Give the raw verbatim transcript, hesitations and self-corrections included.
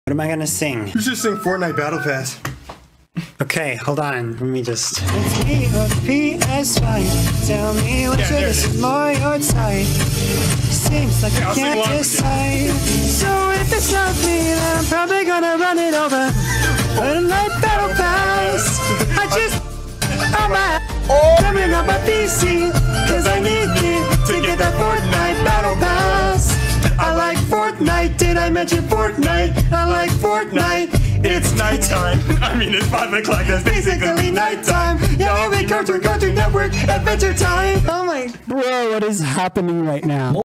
What am I gonna sing? You should sing Fortnite Battle Pass. Okay, hold on. Let me just. It's me or P S five. Tell me which Yeah, of this is more your type. Seems like Yeah, I can't decide. So if it's not me, then I'm probably gonna run it over. Fortnite Battle Pass. I just. Oh my. Coming on my P C. Cause I need it to get that Fortnite Battle Pass. I like Fortnite. Did I mention Fortnite? I like Fortnite. It's nighttime. I mean, it's five o'clock. That's basically nighttime. Yeah, we Cartoon Cartoon Network Adventure Time. Oh my, bro, what is happening right now?